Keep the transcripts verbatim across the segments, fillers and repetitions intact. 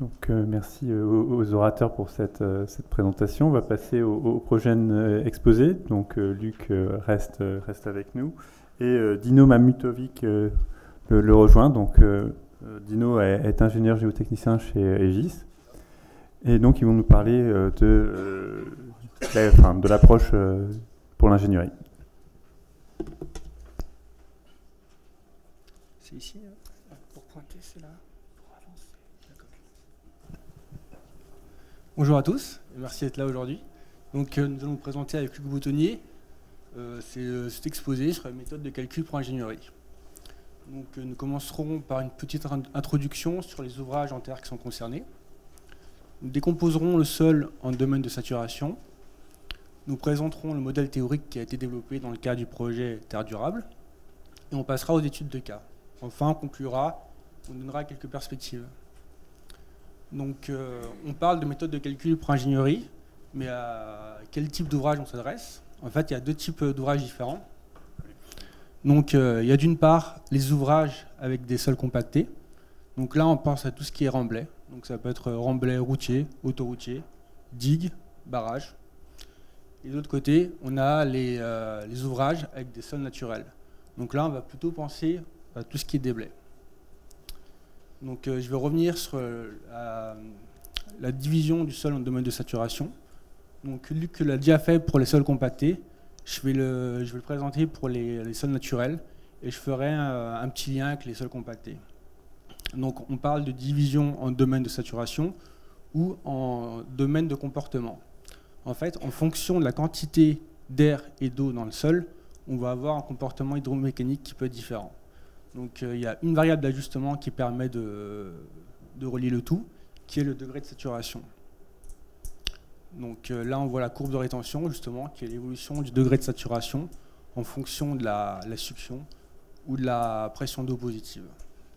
Donc, euh, merci euh, aux, aux orateurs pour cette, euh, cette présentation. On va passer au, au prochain euh, exposé. Donc, euh, Luc euh, reste, euh, reste avec nous. Et euh, Dino Mamutovic euh, le, le rejoint. Donc, euh, Dino est, est ingénieur géotechnicien chez Aegis. Et donc, ils vont nous parler euh, de, euh, enfin, de l'approche euh, pour l'ingénierie. C'est ici, hein, pour pointer, c'est là. Pour avancer. D'accord. Bonjour à tous, et merci d'être là aujourd'hui. Donc, euh, nous allons nous présenter avec Luc Boutonnier. Euh, c'est euh, cet exposé sur la méthode de calcul pour ingénierie. Donc, euh, nous commencerons par une petite introduction sur les ouvrages en terre qui sont concernés. Nous décomposerons le sol en domaines de saturation. Nous présenterons le modèle théorique qui a été développé dans le cadre du projet Terre durable. Et on passera aux études de cas. Enfin, on conclura, on donnera quelques perspectives. Donc, euh, on parle de méthode de calcul pour ingénierie, mais à quel type d'ouvrage on s'adresse? En fait, il y a deux types d'ouvrages différents. Donc, euh, il y a d'une part les ouvrages avec des sols compactés. Donc là, on pense à tout ce qui est remblai. Donc, ça peut être remblai routier, autoroutier, digue, barrage. Et de l'autre côté, on a les, euh, les ouvrages avec des sols naturels. Donc là, on va plutôt penser à tout ce qui est déblai. Donc euh, je vais revenir sur euh, la, la division du sol en domaine de saturation. Donc Luc l'a déjà fait pour les sols compactés. Je vais le, je vais le présenter pour les, les sols naturels et je ferai un, un petit lien avec les sols compactés. Donc on parle de division en domaine de saturation ou en domaine de comportement. En fait, en fonction de la quantité d'air et d'eau dans le sol, on va avoir un comportement hydromécanique qui peut être différent. Donc euh, il y a une variable d'ajustement qui permet de, de relier le tout, qui est le degré de saturation. Donc euh, là, on voit la courbe de rétention, justement, qui est l'évolution du degré de saturation en fonction de la, la succion ou de la pression d'eau positive.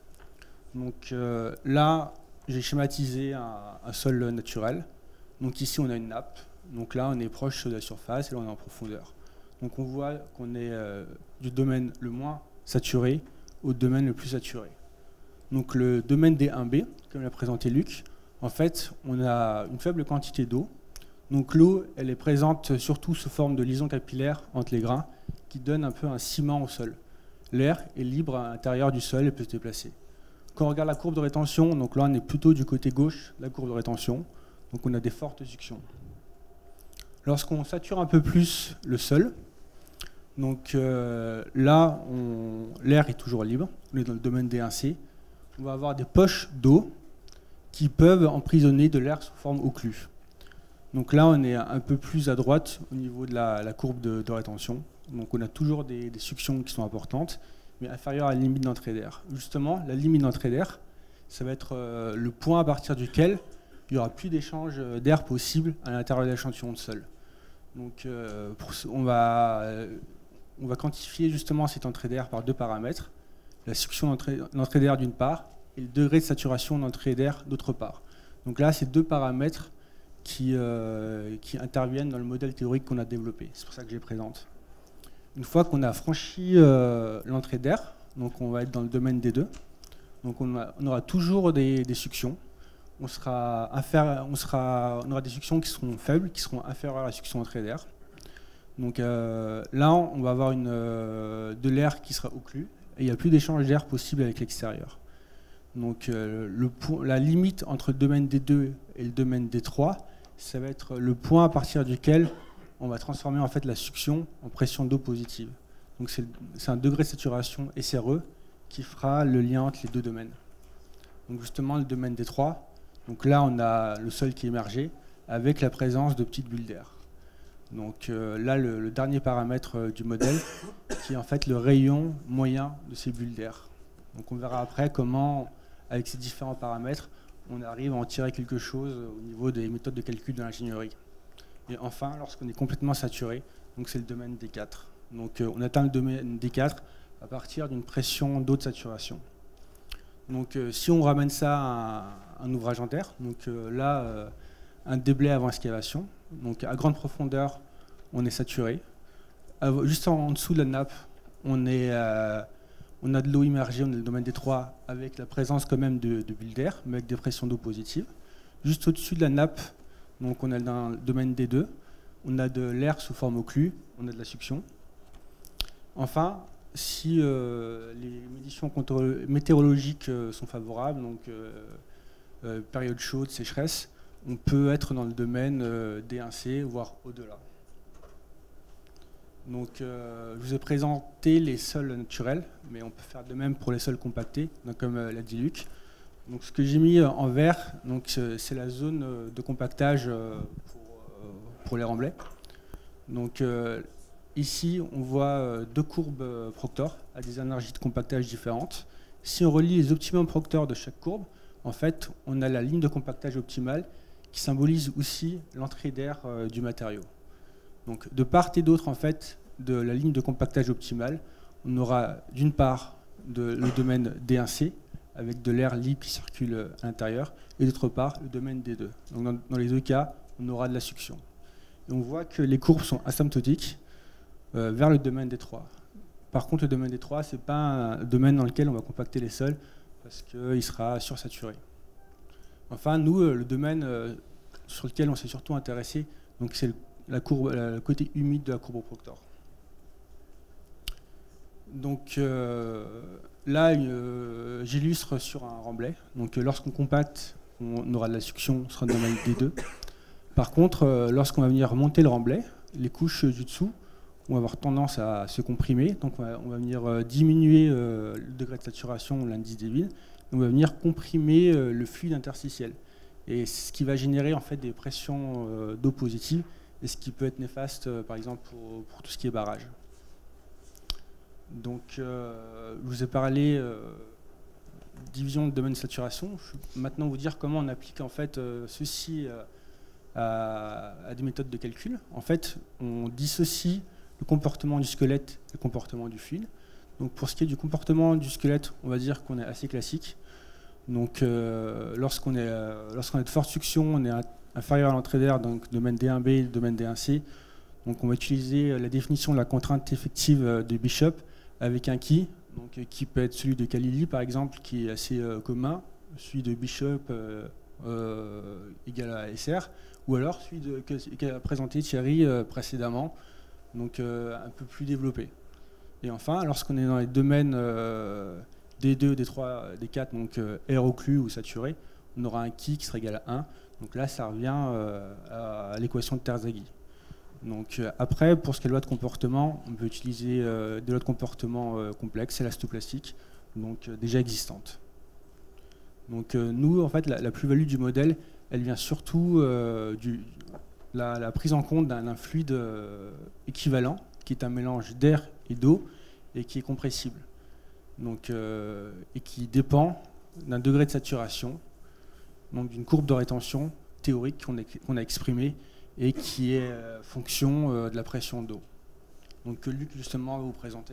Donc euh, là, j'ai schématisé un, un sol naturel. Donc ici, on a une nappe. Donc là, on est proche de la surface et là, on est en profondeur. Donc on voit qu'on est euh, du domaine le moins saturé au domaine le plus saturé. Donc le domaine D un B, comme l'a présenté Luc, en fait, on a une faible quantité d'eau. Donc l'eau, elle est présente surtout sous forme de liaison capillaire entre les grains, qui donne un peu un ciment au sol. L'air est libre à l'intérieur du sol et peut se déplacer. Quand on regarde la courbe de rétention, donc là on est plutôt du côté gauche de la courbe de rétention, donc on a des fortes suctions. Lorsqu'on sature un peu plus le sol, donc euh, là, l'air est toujours libre, on est dans le domaine D un C. On va avoir des poches d'eau qui peuvent emprisonner de l'air sous forme occlue. Donc là, on est un peu plus à droite au niveau de la, la courbe de, de rétention. Donc on a toujours des, des suctions qui sont importantes, mais inférieures à la limite d'entrée d'air. Justement, la limite d'entrée d'air, ça va être euh, le point à partir duquel il n'y aura plus d'échange d'air possible à l'intérieur de l'échantillon de sol. Donc euh, pour, on va... Euh, On va quantifier justement cette entrée d'air par deux paramètres, la succion d'entrée d'air d'une part et le degré de saturation d'entrée d'air d'autre part. Donc là, c'est deux paramètres qui, euh, qui interviennent dans le modèle théorique qu'on a développé. C'est pour ça que je les présente. Une fois qu'on a franchi euh, l'entrée d'air, donc on va être dans le domaine des deux, donc on, a, on aura toujours des, des suctions. On, sera on, sera, on aura des suctions qui seront faibles, qui seront inférieures à la succion d'entrée d'air. Donc euh, là, on va avoir une, euh, de l'air qui sera occlu et il n'y a plus d'échange d'air possible avec l'extérieur. Donc euh, le, la limite entre le domaine D deux et le domaine D trois, ça va être le point à partir duquel on va transformer en fait la succion en pression d'eau positive. Donc c'est un degré de saturation S R E qui fera le lien entre les deux domaines. Donc justement, le domaine D trois, donc là on a le sol qui est émergé avec la présence de petites bulles d'air. Donc euh, là, le, le dernier paramètre euh, du modèle, qui est en fait le rayon moyen de ces bulles d'air. Donc on verra après comment, avec ces différents paramètres, on arrive à en tirer quelque chose au niveau des méthodes de calcul de l'ingénierie. Et enfin, lorsqu'on est complètement saturé, donc c'est le domaine D quatre. Donc euh, on atteint le domaine D quatre à partir d'une pression d'eau de saturation. Donc euh, si on ramène ça à un, un ouvrage en terre, donc euh, là, euh, un déblai avant excavation. Donc à grande profondeur, on est saturé. Juste en dessous de la nappe, on, est, euh, On a de l'eau immergée, on a le domaine D trois avec la présence quand même de, de bulles d'air, mais avec des pressions d'eau positives. Juste au-dessus de la nappe, donc on a dans le domaine D deux, on a de l'air sous forme occlue, on a de la succion. Enfin, si euh, les conditions météorologiques euh, sont favorables, donc euh, euh, période chaude, sécheresse, on peut être dans le domaine euh, D un C, voire au-delà. Donc, euh, je vous ai présenté les sols naturels, mais on peut faire de même pour les sols compactés, donc comme euh, l'a dit Luc. Donc, ce que j'ai mis en vert, c'est la zone de compactage euh, pour, euh, pour les remblais. Donc, euh, ici, on voit euh, deux courbes euh, Proctor à des énergies de compactage différentes. Si on relie les optimums Proctor de chaque courbe, en fait, on a la ligne de compactage optimale qui symbolise aussi l'entrée d'air euh, du matériau. Donc, de part et d'autre, en fait, de la ligne de compactage optimale, on aura d'une part de, le domaine D un C, avec de l'air libre qui circule à l'intérieur, et d'autre part, le domaine D deux. Donc, dans, dans les deux cas, on aura de la succion. Et on voit que les courbes sont asymptotiques euh, vers le domaine D trois. Par contre, le domaine D trois, ce n'est pas un domaine dans lequel on va compacter les sols, parce qu'il sera sursaturé. Enfin, nous, le domaine euh, sur lequel on s'est surtout intéressé, c'est le La courbe, le côté humide de la courbe Proctor. Donc euh, là, euh, j'illustre sur un remblai. Donc euh, lorsqu'on compacte, on aura de la succion, on sera dans le domaine D deux. Par contre, euh, lorsqu'on va venir monter le remblai, les couches du dessous vont avoir tendance à se comprimer. Donc on va, on va venir euh, diminuer euh, le degré de saturation, l'indice des villes. On va venir comprimer euh, le fluide interstitiel. Et c'est ce qui va générer en fait des pressions euh, d'eau positive, et ce qui peut être néfaste, euh, par exemple, pour, pour tout ce qui est barrage. Donc, euh, je vous ai parlé euh, division de domaine de saturation. Je vais maintenant vous dire comment on applique en fait euh, ceci euh, à, à des méthodes de calcul. En fait, on dissocie le comportement du squelette et le comportement du fluide. Donc, pour ce qui est du comportement du squelette, on va dire qu'on est assez classique. Donc, euh, lorsqu'on est, euh, lorsqu'on est de forte succion, on est à inférieur à l'entrée d'air, donc domaine D un B, domaine D un C. Donc on va utiliser la définition de la contrainte effective de Bishop avec un qui, donc, qui peut être celui de Khalili par exemple, qui est assez euh, commun, celui de Bishop euh, euh, égal à S R, ou alors celui qu'a présenté Thierry euh, précédemment, donc euh, un peu plus développé. Et enfin, lorsqu'on est dans les domaines euh, D deux, D trois, D quatre, donc euh, air occlu ou saturé, on aura un qui qui sera égal à un. Donc là, ça revient euh, à l'équation de Terzaghi. Donc euh, après, pour ce qui est de loi de comportement, on peut utiliser euh, des lois de comportement euh, complexes, élastoplastiques, donc euh, déjà existantes. Donc euh, nous, en fait, la, la plus-value du modèle, elle vient surtout euh, du la, la prise en compte d'un fluide euh, équivalent, qui est un mélange d'air et d'eau, et qui est compressible. Donc, euh, et qui dépend d'un degré de saturation, donc d'une courbe de rétention théorique qu'on a, qu'on a exprimée et qui est euh, fonction euh, de la pression d'eau. Donc que Luc justement va vous présenter.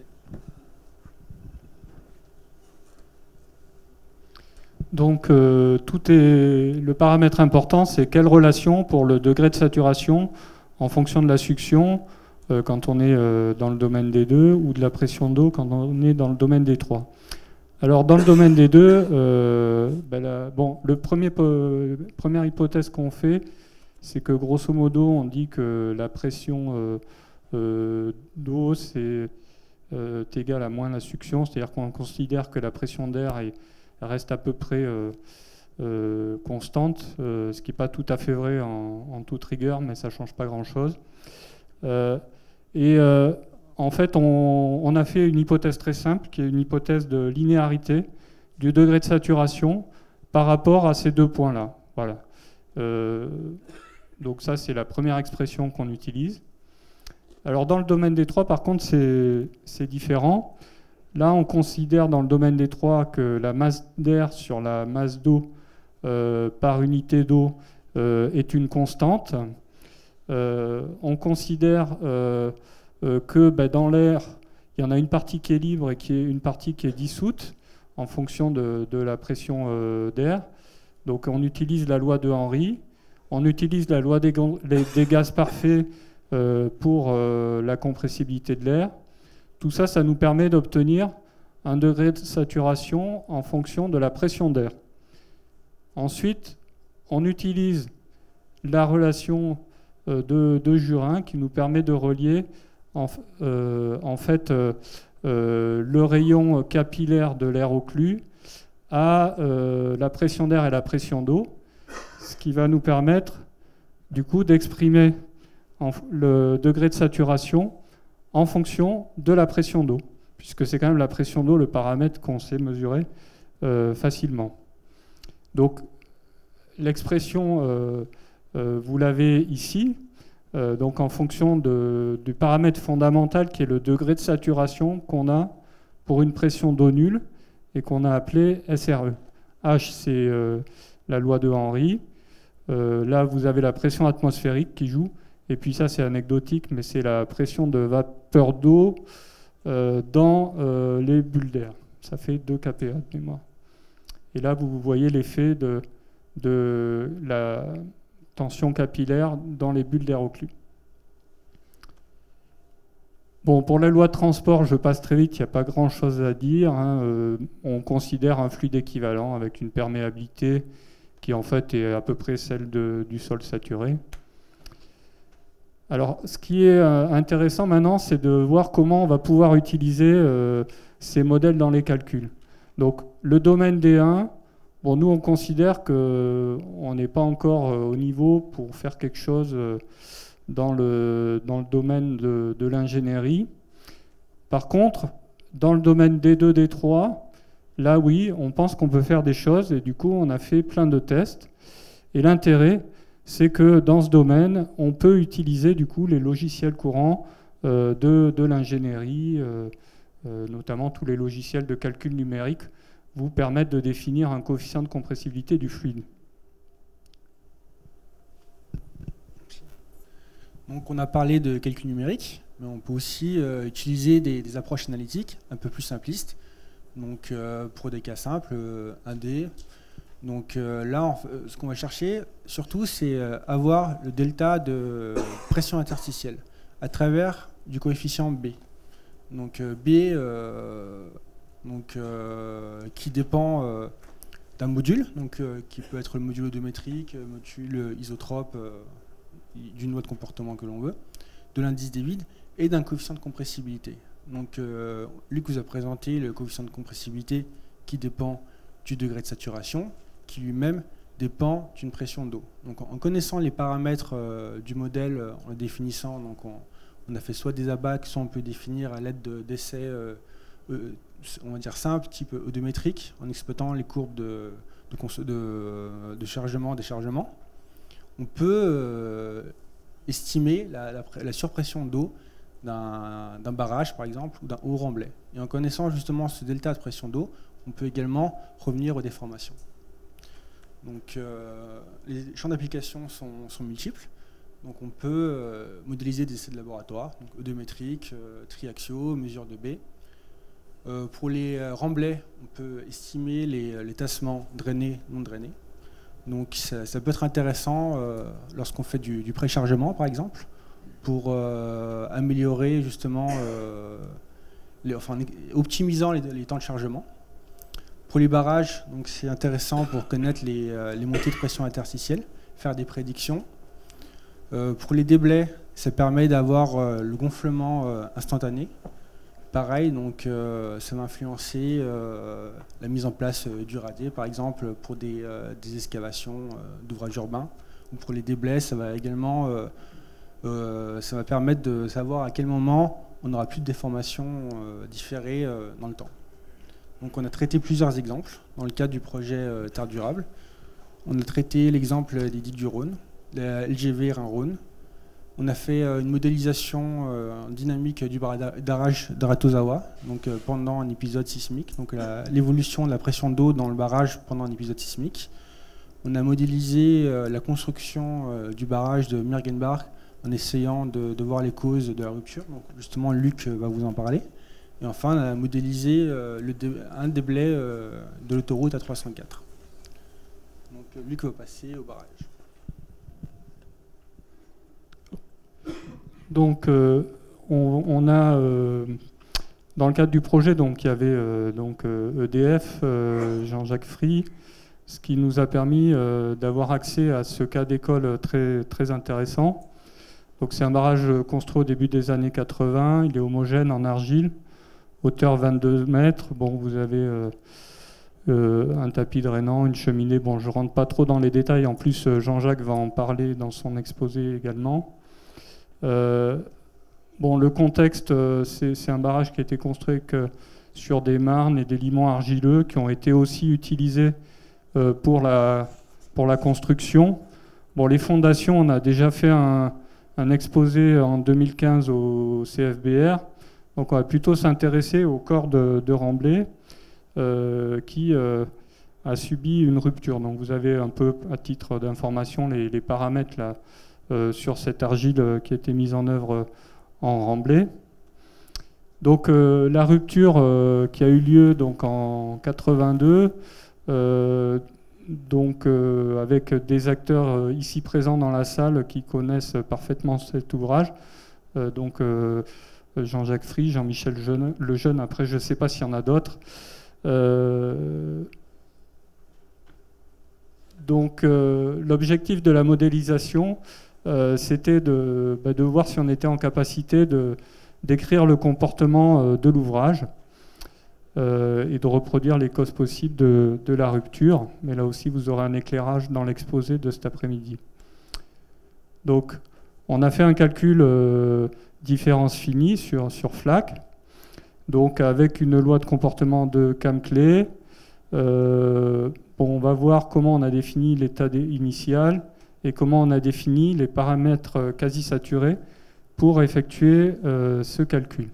Donc euh, tout est, le paramètre important, c'est quelle relation pour le degré de saturation en fonction de la succion euh, quand on est euh, dans le domaine D deux ou de la pression d'eau quand on est dans le domaine D trois. Alors dans le domaine D deux, euh, ben la, bon, le premier, première hypothèse qu'on fait, c'est que grosso modo, on dit que la pression euh, euh, d'eau c'est euh, égale à moins la succion, c'est-à-dire qu'on considère que la pression d'air reste à peu près euh, euh, constante, euh, ce qui n'est pas tout à fait vrai en, en toute rigueur, mais ça ne change pas grand-chose. Euh, et euh, en fait, on, on a fait une hypothèse très simple, qui est une hypothèse de linéarité du degré de saturation par rapport à ces deux points-là. Voilà. Euh, donc ça, c'est la première expression qu'on utilise. Alors dans le domaine D trois, par contre, c'est différent. Là, on considère dans le domaine D trois que la masse d'air sur la masse d'eau euh, par unité d'eau euh, est une constante. Euh, on considère euh, euh, que bah, dans l'air, il y en a une partie qui est libre et qui est une partie qui est dissoute en fonction de, de la pression euh, d'air. Donc on utilise la loi de Henry, on utilise la loi des, des gaz parfaits euh, pour euh, la compressibilité de l'air. Tout ça, ça nous permet d'obtenir un degré de saturation en fonction de la pression d'air. Ensuite, on utilise la relation euh, de, de Jurin qui nous permet de relier en, euh, en fait euh, euh, le rayon capillaire de l'air occlus à euh, la pression d'air et la pression d'eau, ce qui va nous permettre du coup d'exprimer le degré de saturation en fonction de la pression d'eau, puisque c'est quand même la pression d'eau le paramètre qu'on sait mesurer euh, facilement. Donc l'expression, euh, euh, vous l'avez ici, euh, donc en fonction de, du paramètre fondamental qui est le degré de saturation qu'on a pour une pression d'eau nulle et qu'on a appelé S R E. H, c'est euh, la loi de Henry. Euh, là, vous avez la pression atmosphérique qui joue. Et puis ça, c'est anecdotique, mais c'est la pression de vapeur d'eau euh, dans euh, les bulles d'air. Ça fait deux K P A de mémoire. Et là, vous voyez l'effet de, de la tension capillaire dans les bulles d'air occlus. Bon, pour la loi de transport, je passe très vite, il n'y a pas grand-chose à dire. Hein. Euh, on considère un fluide équivalent avec une perméabilité qui en fait est à peu près celle de, du sol saturé. Alors, ce qui est euh, intéressant maintenant, c'est de voir comment on va pouvoir utiliser euh, ces modèles dans les calculs. Donc, le domaine D un, bon, nous, on considère qu'on n'est pas encore euh, au niveau pour faire quelque chose euh, dans, le, dans le domaine de, de l'ingénierie. Par contre, dans le domaine D deux, D trois, là, oui, on pense qu'on peut faire des choses et du coup, on a fait plein de tests. Et l'intérêt, c'est que dans ce domaine, on peut utiliser du coup les logiciels courants euh, de, de l'ingénierie, euh, euh, notamment tous les logiciels de calcul numérique vous permettent de définir un coefficient de compressibilité du fluide. Donc on a parlé de calcul numérique, mais on peut aussi euh, utiliser des, des approches analytiques un peu plus simplistes. Donc euh, pour des cas simples, euh, un D. Donc euh, là, on, euh, ce qu'on va chercher, surtout, c'est euh, avoir le delta de pression interstitielle à travers du coefficient B. Donc euh, B, euh, donc, euh, qui dépend euh, d'un module, donc, euh, qui peut être le module odométrique, module isotrope, euh, d'une loi de comportement que l'on veut, de l'indice des vides et d'un coefficient de compressibilité. Donc euh, Luc vous a présenté le coefficient de compressibilité qui dépend du degré de saturation, qui lui-même dépend d'une pression d'eau. Donc en connaissant les paramètres euh, du modèle, en le définissant, donc on, on a fait soit des abacs, soit on peut définir à l'aide d'essais euh, euh, on va dire simples, type odométrique, en exploitant les courbes de, de, de, de chargement, déchargement. On peut euh, estimer la, la, la surpression d'eau d'un barrage, par exemple, ou d'un haut remblai. Et en connaissant justement ce delta de pression d'eau, on peut également revenir aux déformations. Donc, euh, les champs d'application sont, sont multiples. Donc, on peut euh, modéliser des essais de laboratoire, donc odométrique, euh, triaxiaux, mesure de B. Euh, pour les euh, remblais, on peut estimer les, les tassements drainés, non drainés. Donc, ça, ça peut être intéressant euh, lorsqu'on fait du, du préchargement, par exemple, pour euh, améliorer justement, euh, les, enfin, optimisant les, les temps de chargement. Pour les barrages, c'est intéressant pour connaître les, euh, les montées de pression interstitielle, faire des prédictions. Euh, pour les déblais, ça permet d'avoir euh, le gonflement euh, instantané. Pareil, donc, euh, ça va influencer euh, la mise en place euh, du radé, par exemple, pour des, euh, des excavations euh, d'ouvrages urbains. Ou pour les déblais, ça va également euh, euh, ça va permettre de savoir à quel moment on n'aura plus de déformations euh, différées euh, dans le temps. Donc on a traité plusieurs exemples dans le cadre du projet euh, Terre durable. On a traité l'exemple des digues du Rhône, la L G V Rhin-Rhône. On a fait euh, une modélisation euh, dynamique du barrage d'Aratozawa, donc euh, pendant un épisode sismique, donc l'évolution de la pression d'eau dans le barrage pendant un épisode sismique. On a modélisé euh, la construction euh, du barrage de Mürgenbach en essayant de, de voir les causes de la rupture. Donc justement, Luc va vous en parler. Et enfin, on a modélisé euh, le dé, un déblai euh, de l'autoroute A trois cent quatre. Donc Luc va passer au barrage. Donc, euh, on, on a euh, dans le cadre du projet, donc, il y avait euh, donc, euh, E D F, euh, Jean-Jacques Free, ce qui nous a permis euh, d'avoir accès à ce cas d'école très, très intéressant. Donc, c'est un barrage construit au début des années quatre-vingts, il est homogène en argile, hauteur vingt-deux mètres. Bon, vous avez euh, euh, un tapis drainant, une cheminée. Bon, je ne rentre pas trop dans les détails. En plus, Jean-Jacques va en parler dans son exposé également. Euh, bon, le contexte, c'est un barrage qui a été construit que sur des marnes et des limons argileux qui ont été aussi utilisés euh, pour, la, pour la construction. Bon, les fondations, on a déjà fait un, un exposé en deux mille quinze au C F B R. Donc on va plutôt s'intéresser au corps de, de remblai euh, qui euh, a subi une rupture. Donc vous avez un peu, à titre d'information, les, les paramètres là, euh, sur cette argile euh, qui a été mise en œuvre euh, en remblai. Donc euh, la rupture euh, qui a eu lieu donc, en quatre-vingt-deux, euh, donc, euh, avec des acteurs euh, ici présents dans la salle qui connaissent parfaitement cet ouvrage. Euh, donc euh, Jean-Jacques Free, Jean-Michel Lejeune, après je ne sais pas s'il y en a d'autres. Euh, donc euh, l'objectif de la modélisation, euh, c'était de, bah, de voir si on était en capacité de d'écrire le comportement euh, de l'ouvrage euh, et de reproduire les causes possibles de, de la rupture. Mais là aussi, vous aurez un éclairage dans l'exposé de cet après-midi. Donc, on a fait un calcul euh, différence finie sur, sur FLAC, donc avec une loi de comportement de Cam-Clay. Euh, bon, on va voir comment on a défini l'état initial et comment on a défini les paramètres quasi saturés pour effectuer euh, ce calcul.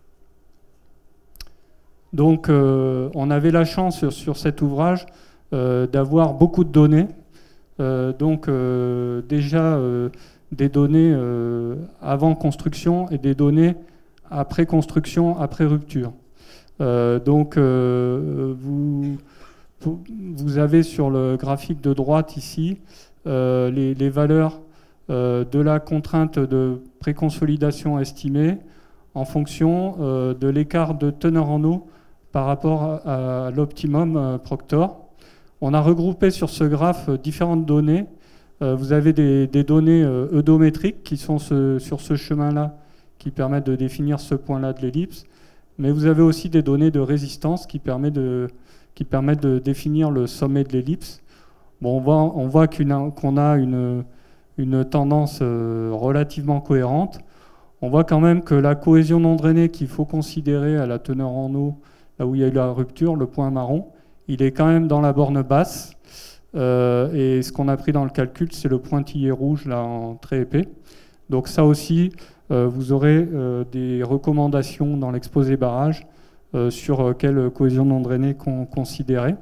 Donc, euh, on avait la chance sur, sur cet ouvrage euh, d'avoir beaucoup de données. Euh, donc, euh, déjà, euh, des données euh, avant construction et des données après construction, après rupture. Euh, donc, euh, vous, vous avez sur le graphique de droite ici euh, les, les valeurs euh, de la contrainte de préconsolidation estimée en fonction euh, de l'écart de teneur en eau par rapport à, à l'optimum euh, Proctor. On a regroupé sur ce graphe différentes données. Euh, vous avez des, des données euh, eudométriques qui sont ce, sur ce chemin-là, qui permettent de définir ce point-là de l'ellipse. Mais vous avez aussi des données de résistance qui, permet de, qui permettent de définir le sommet de l'ellipse. Bon, on voit, on voit qu'on a une, une tendance euh, relativement cohérente. On voit quand même que la cohésion non drainée qu'il faut considérer à la teneur en eau, là où il y a eu la rupture, le point marron, il est quand même dans la borne basse. Euh, et ce qu'on a pris dans le calcul, c'est le pointillé rouge là en très épais. Donc ça aussi, euh, vous aurez euh, des recommandations dans l'exposé barrage euh, sur euh, quelle cohésion non drainée qu'on considérait.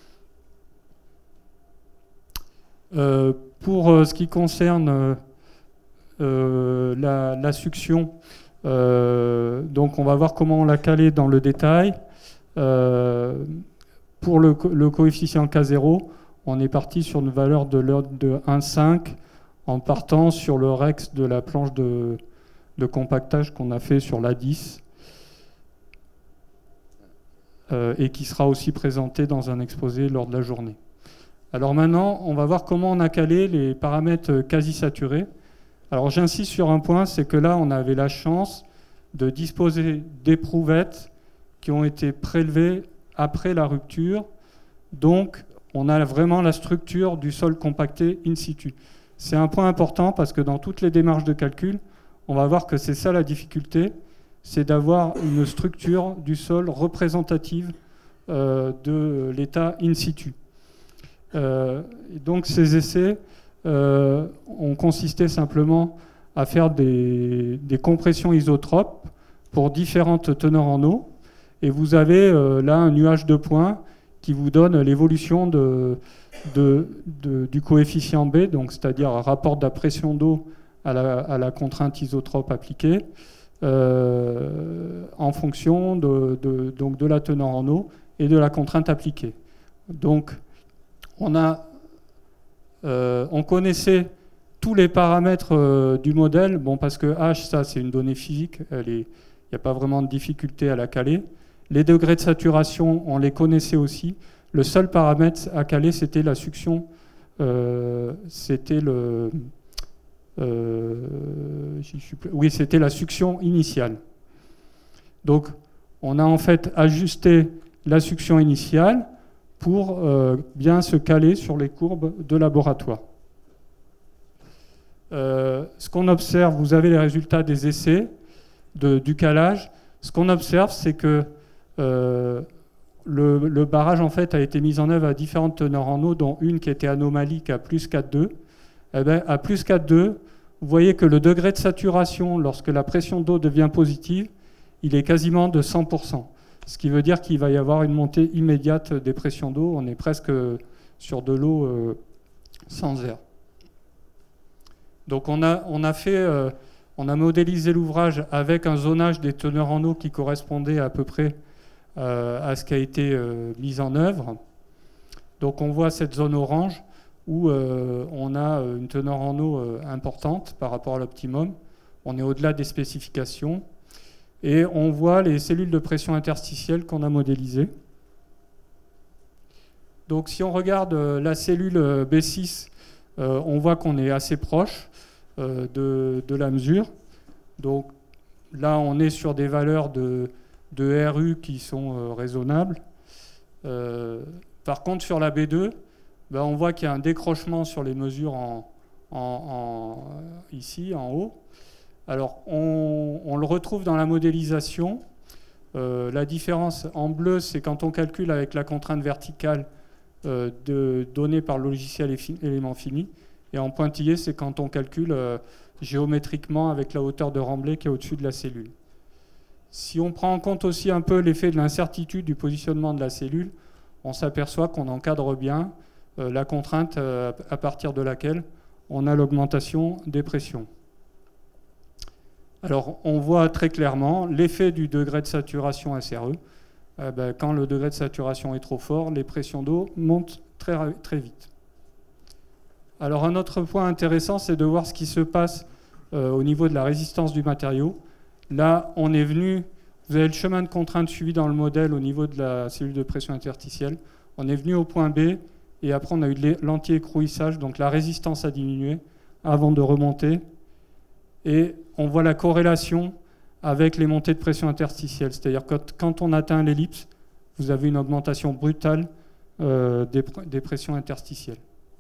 Euh, pour euh, ce qui concerne euh, la, la succion, euh, donc on va voir comment on l'a calé dans le détail. Euh, pour le, le coefficient K zéro, on est parti sur une valeur de l'ordre de un virgule cinq en partant sur le rex de la planche de, de compactage qu'on a fait sur l'A dix euh, et qui sera aussi présenté dans un exposé lors de la journée. Alors maintenant, on va voir comment on a calé les paramètres quasi saturés. Alors j'insiste sur un point, c'est que là, on avait la chance de disposer d'éprouvettes qui ont été prélevées après la rupture. Donc, on a vraiment la structure du sol compacté in situ. C'est un point important parce que dans toutes les démarches de calcul, on va voir que c'est ça la difficulté, c'est d'avoir une structure du sol représentative euh, de l'état in situ. Euh, et donc ces essais euh, ont consisté simplement à faire des, des compressions isotropes pour différentes teneurs en eau. Et vous avez euh, là un nuage de points qui vous donne l'évolution de, de, de, du coefficient B, donc c'est-à-dire un rapport de la pression d'eau à la, à la contrainte isotrope appliquée, euh, en fonction de, de, donc de la teneur en eau et de la contrainte appliquée. Donc, on, a, euh, on connaissait tous les paramètres euh, du modèle, bon, parce que H, ça, c'est une donnée physique, elle est Il n'y a pas vraiment de difficulté à la caler. Les degrés de saturation, on les connaissait aussi. Le seul paramètre à caler, c'était la succion, euh, c'était le, euh, j'y suis plus, oui, c'était la succion initiale. Donc, on a en fait ajusté la succion initiale pour euh, bien se caler sur les courbes de laboratoire. Euh, ce qu'on observe, vous avez les résultats des essais de, du calage. Ce qu'on observe, c'est que euh, le, le barrage en fait a été mis en œuvre à différentes teneurs en eau, dont une qui était anomalique à plus quatre virgule deux. Eh bien, à plus quatre virgule deux, vous voyez que le degré de saturation, lorsque la pression d'eau devient positive, il est quasiment de cent pour cent. Ce qui veut dire qu'il va y avoir une montée immédiate des pressions d'eau. On est presque sur de l'eau euh, sans air. Donc on a, on a fait, euh, on a modélisé l'ouvrage avec un zonage des teneurs en eau qui correspondait à peu près euh, à ce qui a été euh, mis en œuvre. Donc on voit cette zone orange où euh, on a une teneur en eau euh, importante par rapport à l'optimum. On est au-delà des spécifications. Et on voit les cellules de pression interstitielle qu'on a modélisées. Donc si on regarde la cellule B six, euh, on voit qu'on est assez proche euh, de, de la mesure. Donc là, on est sur des valeurs de, de R U qui sont euh, raisonnables. Euh, par contre, sur la B deux, ben, on voit qu'il y a un décrochement sur les mesures en, en, en, ici, en haut. Alors, on, on le retrouve dans la modélisation. Euh, la différence en bleu, c'est quand on calcule avec la contrainte verticale euh, de, donnée par le logiciel élément fini. Et en pointillé, c'est quand on calcule euh, géométriquement avec la hauteur de remblai qui est au-dessus de la cellule. Si on prend en compte aussi un peu l'effet de l'incertitude du positionnement de la cellule, on s'aperçoit qu'on encadre bien euh, la contrainte euh, à partir de laquelle on a l'augmentation des pressions. Alors, on voit très clairement l'effet du degré de saturation S R E. Euh, ben, quand le degré de saturation est trop fort, les pressions d'eau montent très, très vite. Alors, un autre point intéressant, c'est de voir ce qui se passe euh, au niveau de la résistance du matériau. Là, on est venu, vous avez le chemin de contrainte suivi dans le modèle au niveau de la cellule de pression interstitielle. On est venu au point B, et après, on a eu de l'anti-écrouissage, donc la résistance a diminué avant de remonter. Et on voit la corrélation avec les montées de pression interstitielle. C'est-à-dire que quand on atteint l'ellipse, vous avez une augmentation brutale euh, des, des pressions interstitielles.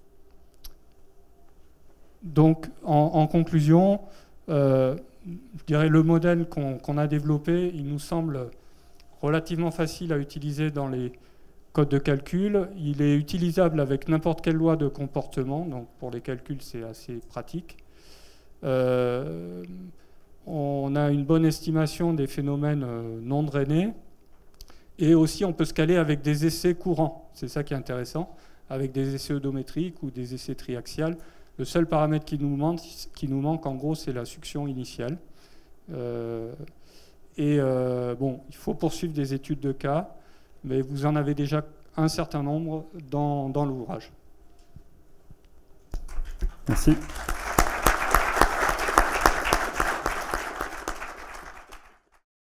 Donc, en, en conclusion, euh, je dirais le modèle qu'on qu'on a développé, il nous semble relativement facile à utiliser dans les codes de calcul. Il est utilisable avec n'importe quelle loi de comportement. Donc, pour les calculs, c'est assez pratique. Euh, on a une bonne estimation des phénomènes euh, non drainés et aussi on peut se caler avec des essais courants, c'est ça qui est intéressant, avec des essais odométriques ou des essais triaxiales. Le seul paramètre qui nous manque, qui nous manque en gros, c'est la succion initiale. Euh, et euh, bon, il faut poursuivre des études de cas, mais vous en avez déjà un certain nombre dans, dans l'ouvrage. Merci.